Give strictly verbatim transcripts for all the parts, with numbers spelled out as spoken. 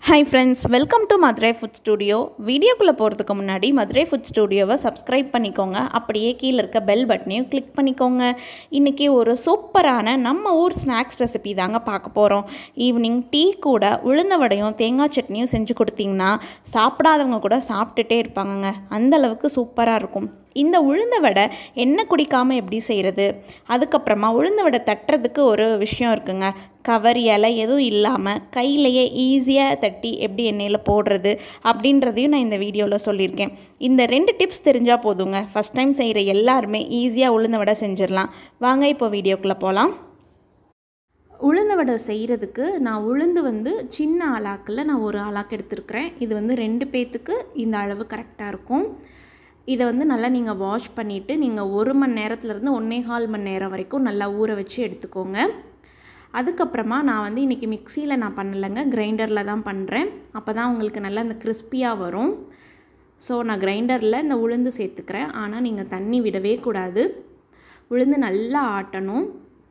Hi friends, welcome to Madurai Food Studio. வீடியோக்குள்ள போறதுக்கு முன்னாடி Madurai Food Studioவை subscribe பண்ணிக்கோங்க. அப்படியே கீழ இருக்க bell பட்டனையும் click பண்ணிக்கோங்க. இன்னைக்கு ஒரு சூப்பரான நம்ம ஊர் ஸ்நாக்ஸ் ரெசிபி தாங்க பார்க்க போறோம். ஈவினிங் டீ கூட உளுந்த வடையும் தேங்காய் சட்னியும் செஞ்சு கொடுத்தீங்கன்னா சாப்பிடாதவங்க கூட சாப்பிட்டுட்டே இருப்பாங்கங்க. அந்த அளவுக்கு சூப்பரா இருக்கும். இந்த உளுந்த வடை எண்ணெய் குடிக்காமல் எப்படி செய்கிறது, அதுக்கப்புறமா உளுந்த வடை தட்டுறதுக்கு ஒரு விஷயம் இருக்குங்க. கவர் இலை எதுவும் இல்லாமல் கையிலையே ஈஸியாக தட்டி எப்படி எண்ணெயில் போடுறது அப்படின்றதையும் நான் இந்த வீடியோவில் சொல்லியிருக்கேன். இந்த ரெண்டு டிப்ஸ் தெரிஞ்சால் போதுங்க, ஃபஸ்ட் டைம் செய்கிற எல்லாருமே ஈஸியாக உளுந்த வடை செஞ்சிடலாம். வாங்க இப்போ வீடியோக்குள்ளே போகலாம். உளுந்த வடை செய்கிறதுக்கு நான் உளுந்து வந்து சின்ன ஆளாக்கில் நான் ஒரு ஆளாக்கு எடுத்துருக்கிறேன். இது வந்து ரெண்டு பேர்த்துக்கு இந்த அளவு கரெக்டாக இருக்கும். இதை வந்து நல்லா நீங்கள் வாஷ் பண்ணிவிட்டு நீங்கள் ஒரு மணி நேரத்துலேருந்து ஒன்றே கால் மணி நேரம் வரைக்கும் நல்லா ஊற வச்சு எடுத்துக்கோங்க. அதுக்கப்புறமா நான் வந்து இன்றைக்கி மிக்சியில் நான் பண்ணலைங்க, கிரைண்டரில் தான் பண்ணுறேன். அப்போ தான் உங்களுக்கு நல்லா இந்த கிறிஸ்பியாக வரும். ஸோ நான் கிரைண்டரில் இந்த உளுந்து சேர்த்துக்கிறேன். ஆனால் நீங்கள் தண்ணி விடவே கூடாது, உளுந்து நல்லா ஆட்டணும்.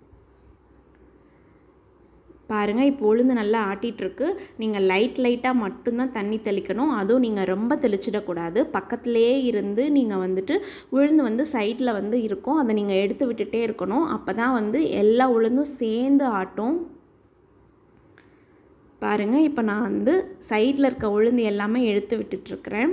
பாருங்கள், இப்போ உளுந்து நல்லா ஆட்டிகிட்ருக்கு. நீங்கள் லைட் லைட்டாக மட்டும்தான் தண்ணி தெளிக்கணும். அதுவும் நீங்கள் ரொம்ப தெளிச்சிடக்கூடாது. பக்கத்துலேயே இருந்து நீங்கள் வந்துட்டு உளுந்து வந்து சைடில் வந்து இருக்கும், அதை நீங்கள் எடுத்து விட்டுட்டே இருக்கணும். அப்போ தான் வந்து எல்லா உளுந்தும் சேர்ந்து ஆட்டும். பாருங்கள், இப்போ நான் வந்து சைடில் இருக்க உளுந்து எல்லாமே எடுத்து விட்டுட்ருக்கிறேன்.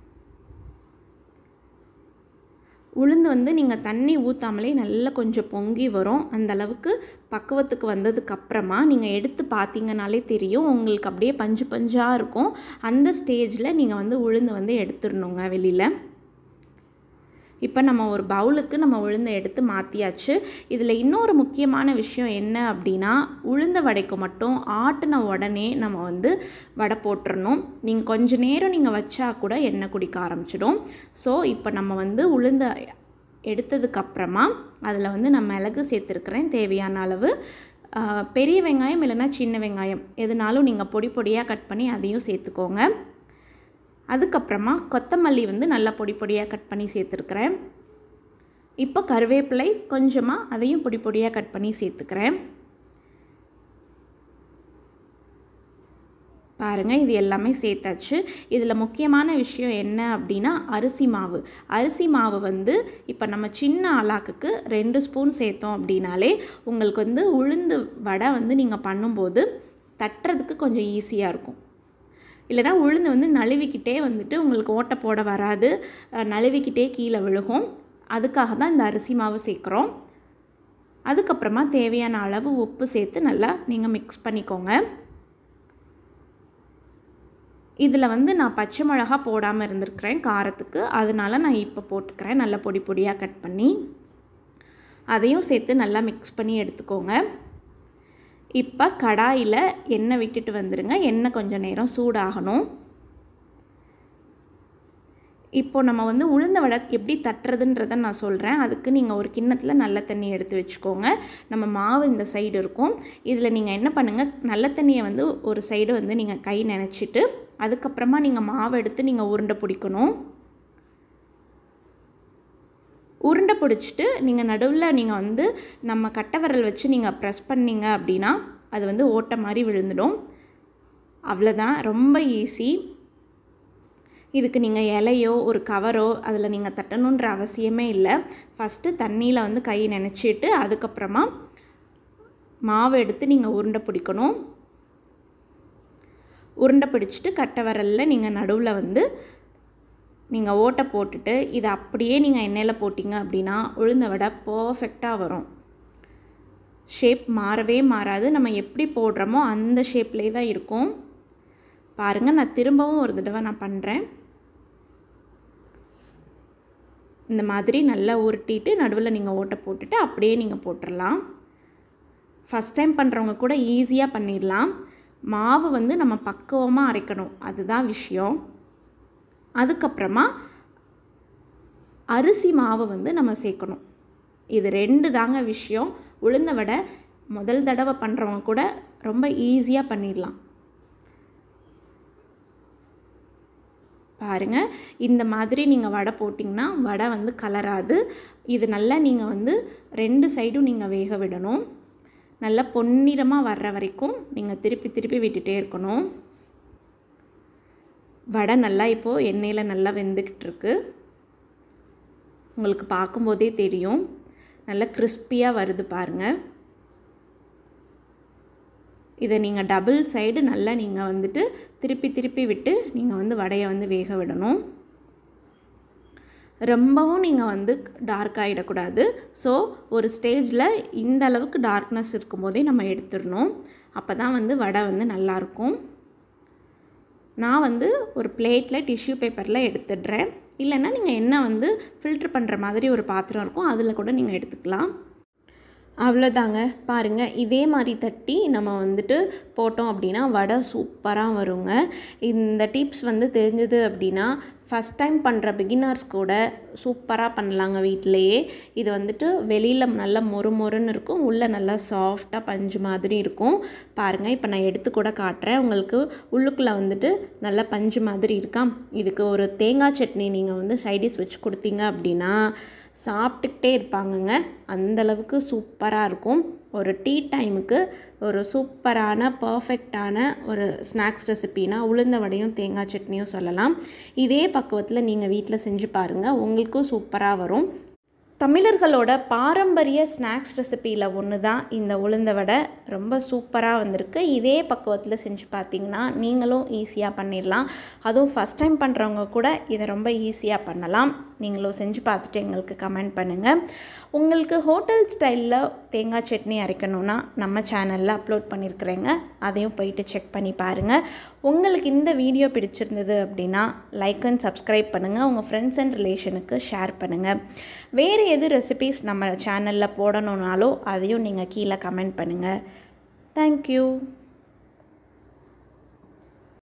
உளுந்து வந்து நீங்கள் தண்ணி ஊற்றாமலே நல்லா கொஞ்சம் பொங்கி வரும். அந்த அளவுக்கு பக்குவத்துக்கு வந்ததுக்கப்புறமா நீங்கள் எடுத்து பார்த்தீங்கனாலே தெரியும், உங்களுக்கு அப்படியே பஞ்சு பஞ்சாக இருக்கும். அந்த ஸ்டேஜில் நீங்கள் வந்து உளுந்து வந்து எடுத்துடணுங்க வெளியில். இப்போ நம்ம ஒரு பவுலுக்கு நம்ம உளுந்தை எடுத்து மாற்றியாச்சு. இதில் இன்னொரு முக்கியமான விஷயம் என்ன அப்படின்னா, உளுந்த வடைக்கு மட்டும் ஆட்டின உடனே நம்ம வந்து வடை போட்டுடணும். நீங்கள் கொஞ்சம் நேரம் நீங்கள் வச்சா கூட எண்ணெய் குடிக்க ஆரம்பிச்சிடும். ஸோ இப்போ நம்ம வந்து உளுந்த எடுத்ததுக்கப்புறமா அதில் வந்து நான் மிளகு சேர்த்துருக்கிறேன் தேவையான அளவு. பெரிய வெங்காயம் இல்லைன்னா சின்ன வெங்காயம் எதுனாலும் நீங்கள் பொடி பொடியாக கட் பண்ணி அதையும் சேர்த்துக்கோங்க. அதுக்கப்புறமா கொத்தமல்லி வந்து நல்லா பொடி பொடியாக கட் பண்ணி சேர்த்துருக்கிறேன். இப்போ கருவேப்பிலை கொஞ்சமாக அதையும் பொடி பொடியாக கட் பண்ணி சேர்த்துக்கிறேன். பாருங்கள், இது எல்லாமே சேர்த்தாச்சு. இதில் முக்கியமான விஷயம் என்ன அப்படின்னா அரிசி மாவு. அரிசி மாவு வந்து இப்போ நம்ம சின்ன ஆளாக்குக்கு ரெண்டு ஸ்பூன் சேர்த்தோம் அப்படின்னாலே உங்களுக்கு வந்து உளுந்து வடை வந்து நீங்கள் பண்ணும்போது தட்டுறதுக்கு கொஞ்சம் ஈஸியாக இருக்கும். இல்லைனா உளுந்து வந்து நழுவிக்கிட்டே வந்துட்டு உங்களுக்கு ஓட்டை போட வராது, நழுவிக்கிட்டே கீழே விழுகும். அதுக்காக தான் இந்த அரிசி மாவு சேர்க்குறோம். அதுக்கப்புறமா தேவையான அளவு உப்பு சேர்த்து நல்லா நீங்கள் மிக்ஸ் பண்ணிக்கோங்க. இதில் வந்து நான் பச்சை மிளகா போடாமல் இருந்திருக்கிறேன் காரத்துக்கு, அதனால் நான் இப்போ போட்டுக்கிறேன் நல்லா பொடி பொடியாக கட் பண்ணி. அதையும் சேர்த்து நல்லா மிக்ஸ் பண்ணி எடுத்துக்கோங்க. இப்போ கடாயில் எண்ணெய் விட்டுட்டு வந்துடுங்க. எண்ணெய் கொஞ்சம் நேரம் சூடாகணும். இப்போ நம்ம வந்து உளுந்த வடை எப்படி தட்டுறதுன்றதை நான் சொல்கிறேன். அதுக்கு நீங்கள் ஒரு கிண்ணத்தில் நல்ல தண்ணி எடுத்து வச்சுக்கோங்க. நம்ம மாவு இந்த சைடு இருக்கும். இதில் நீங்கள் என்ன பண்ணுங்கள், நல்ல தண்ணியை வந்து ஒரு சைடு வந்து நீங்கள் கை நனைச்சிட்டு அதுக்கப்புறமா நீங்கள் மாவு எடுத்து நீங்கள் உருண்டை பிடிக்கணும். உருண்டை பிடிச்சிட்டு நீங்கள் நடுவில் நீங்கள் வந்து நம்ம கட்டை விரல் வச்சு நீங்கள் ப்ரெஸ் பண்ணிங்க அப்படின்னா அது வந்து ஓட்டை மாதிரி விழுந்துடும். அவ்வளோதான், ரொம்ப ஈஸி. இதுக்கு நீங்கள் இலையோ ஒரு கவரோ அதில் நீங்கள் தட்டணுன்ற அவசியமே இல்லை. ஃபஸ்ட்டு தண்ணியில் வந்து கை நனைச்சிட்டு அதுக்கப்புறமா மாவு எடுத்து நீங்கள் உருண்டை பிடிக்கணும். உருண்டை பிடிச்சிட்டு கட்டை விரலில் நீங்கள் நடுவில் வந்து நீங்கள் ஓட்டை போட்டுட்டு இதை அப்படியே நீங்கள் எண்ணெயில் போட்டிங்க அப்படின்னா உளுந்த வடை பர்ஃபெக்டாக வரும். ஷேப் மாறவே மாறாது, நம்ம எப்படி போடுறோமோ அந்த ஷேப்லேயே தான் இருக்கும். பாருங்கள், நான் திரும்பவும் ஒரு தடவை நான் பண்ணுறேன். இந்த மாதிரி நல்லா உருட்டிட்டு நடுவில் நீங்கள் ஓட்டை போட்டுட்டு அப்படியே நீங்கள் போட்டுடலாம். ஃபஸ்ட் டைம் பண்ணுறவங்க கூட ஈஸியாக பண்ணிடலாம். மாவு வந்து நம்ம பக்குவமாக அரைக்கணும், அதுதான் விஷயம். அதுக்கப்புறமா அரிசி மாவு வந்து நம்ம சேர்க்கணும். இது ரெண்டு தாங்க விஷயம். உளுந்த வடை முதல் தடவை பண்ணுறவங்க கூட ரொம்ப ஈஸியாக பண்ணிடலாம். பாருங்கள், இந்த மாதிரி நீங்கள் வடை போட்டிங்கன்னா வடை வந்து கலராது. இது நல்லா நீங்கள் வந்து ரெண்டு சைடும் நீங்கள் வேக விடணும். நல்லா பொன்னிறமாக வர்ற வரைக்கும் நீங்கள் திருப்பி திருப்பி விட்டுட்டே இருக்கணும். வடை நல்லா இப்போது எண்ணெயில் நல்லா வெந்துக்கிட்டு இருக்கு. உங்களுக்கு பார்க்கும்போதே தெரியும், நல்லா கிறிஸ்பியாக வருது பாருங்கள். இதை நீங்கள் டபுள் சைடு நல்லா நீங்கள் வந்துட்டு திருப்பி திருப்பி விட்டு நீங்கள் வந்து வடையை வந்து வேக விடணும். ரொம்பவும் நீங்கள் வந்து டார்க் ஆகிடக்கூடாது. ஸோ ஒரு ஸ்டேஜில் இந்த அளவுக்கு டார்க்னஸ் இருக்கும்போதே நம்ம எடுத்துடணும். அப்போ தான் வந்து வடை வந்து நல்லாயிருக்கும். நான் வந்து ஒரு பிளேட்டில் டிஷ்யூ பேப்பரில் எடுத்துடுறேன். இல்லைன்னா நீங்கள் எண்ணெய் வந்து ஃபில்ட்ரு பண்ணுற மாதிரி ஒரு பாத்திரம் இருக்கும், அதில் கூட நீங்கள் எடுத்துக்கலாம். அவ்வளோதாங்க. பாருங்கள், இதே மாதிரி தட்டி நம்ம வந்துட்டு போட்டோம் அப்படின்னா வடை சூப்பராக வருங்க. இந்த டிப்ஸ் வந்து தெரிஞ்சது அப்படின்னா ஃபஸ்ட் டைம் பண்ணுற பிகினர்ஸ் கூட சூப்பராக பண்ணலாங்க வீட்டிலையே. இது வந்துட்டு வெளியில் நல்லா மொறு மொறுன்னு இருக்கும், உள்ளே நல்லா சாஃப்டாக பஞ்சு மாதிரி இருக்கும். பாருங்கள், இப்போ நான் எடுத்து கூட காட்டுறேன் உங்களுக்கு. உள்ளுக்குள்ளே வந்துட்டு நல்லா பஞ்சு மாதிரி இருக்கா. இதுக்கு ஒரு தேங்காய் சட்னி நீங்கள் வந்து சைடிஷ் வச்சு கொடுத்தீங்க அப்படின்னா சாப்பிட்டுக்கிட்டே இருப்பாங்கங்க. அந்தளவுக்கு சூப்பராக இருக்கும். ஒரு டீ டைமுக்கு ஒரு சூப்பரான பர்ஃபெக்டான ஒரு ஸ்நாக்ஸ் ரெசிபினா உளுந்த வடையும் தேங்காய் சட்னியும் சொல்லலாம். இதே பக்குவத்தில் நீங்கள் வீட்டில் செஞ்சு பாருங்கள், உங்களுக்கும் சூப்பராக வரும். தமிழர்களோட பாரம்பரிய ஸ்நாக்ஸ் ரெசிப்பியில் ஒன்று தான் இந்த உளுந்த வடை. ரொம்ப சூப்பராக வந்திருக்கு. இதே பக்குவத்தில் செஞ்சு பார்த்தீங்கன்னா நீங்களும் ஈஸியாக பண்ணிடலாம். அதுவும் ஃபஸ்ட் டைம் பண்ணுறவங்க கூட இதை ரொம்ப ஈஸியாக பண்ணலாம். நீங்களும் செஞ்சு பார்த்துட்டு எங்களுக்கு கமெண்ட் பண்ணுங்கள். உங்களுக்கு ஹோட்டல் ஸ்டைலில் தேங்காய் சட்னி அரைக்கணுன்னா நம்ம சேனலில் அப்லோட் பண்ணியிருக்கிறேங்க, அதையும் போயிட்டு செக் பண்ணி பாருங்கள். உங்களுக்கு இந்த வீடியோ பிடிச்சிருந்தது அப்படின்னா லைக் அண்ட் சப்ஸ்கிரைப் பண்ணுங்கள். உங்கள் ஃப்ரெண்ட்ஸ் அண்ட் ரிலேஷனுக்கு ஷேர் பண்ணுங்கள். வேறு எது ரெசிபீஸ் நம்ம சேனலில் போடணுன்னாலும் அதையும் நீங்கள் கீழே கமெண்ட் பண்ணுங்கள். தேங்க்யூ.